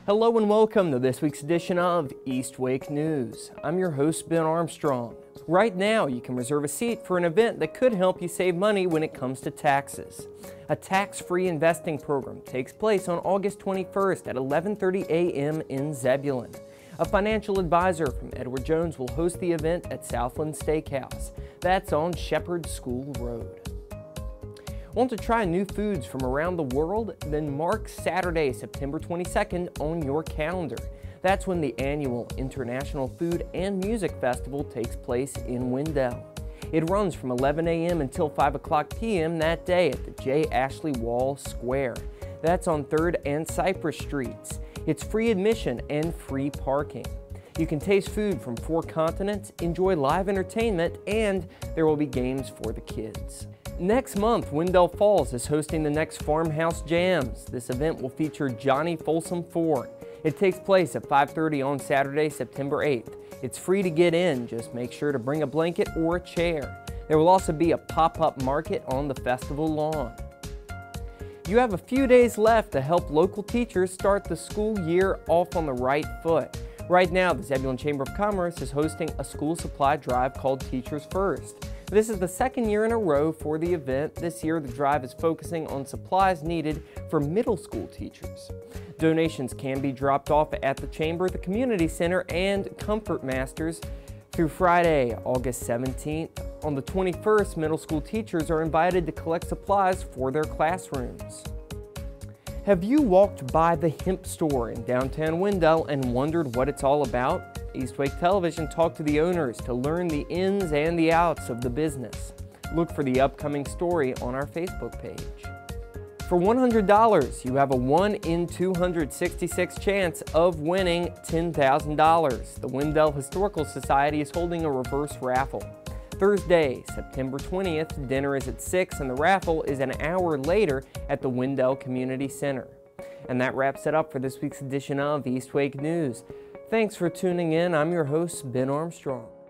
Hello and welcome to this week's edition of East Wake News. I'm your host, Ben Armstrong. Right now, you can reserve a seat for an event that could help you save money when it comes to taxes. A tax-free investing program takes place on August 21st at 11:30 a.m. in Zebulon. A financial advisor from Edward Jones will host the event at Southland Steakhouse. That's on Shepherd School Road. Want to try new foods from around the world? Then mark Saturday, September 22nd on your calendar. That's when the annual International Food and Music Festival takes place in Wendell. It runs from 11 a.m. until 5 o'clock p.m. that day at the J. Ashley Wall Square. That's on 3rd and Cypress Streets. It's free admission and free parking. You can taste food from 4 continents, enjoy live entertainment, and there will be games for the kids. Next month, Wendell Falls is hosting the next Farmhouse Jams. This event will feature Johnny Folsom Ford. It takes place at 5:30 on Saturday, September 8th. It's free to get in, just make sure to bring a blanket or a chair. There will also be a pop-up market on the festival lawn. You have a few days left to help local teachers start the school year off on the right foot. Right now, the Zebulon Chamber of Commerce is hosting a school supply drive called Teachers First. This is the second year in a row for the event. This year, the drive is focusing on supplies needed for middle school teachers. Donations can be dropped off at the Chamber, the Community Center, and Comfort Masters through Friday, August 17th. On the 21st, middle school teachers are invited to collect supplies for their classrooms. Have you walked by the hemp store in downtown Wendell and wondered what it's all about? East Wake Television talked to the owners to learn the ins and the outs of the business. Look for the upcoming story on our Facebook page. For $100, you have a 1 in 266 chance of winning $10,000. The Wendell Historical Society is holding a reverse raffle. Thursday, September 20th, dinner is at 6 and the raffle is an hour later at the Wendell Community Center. And that wraps it up for this week's edition of East Wake News. Thanks for tuning in. I'm your host, Ben Armstrong.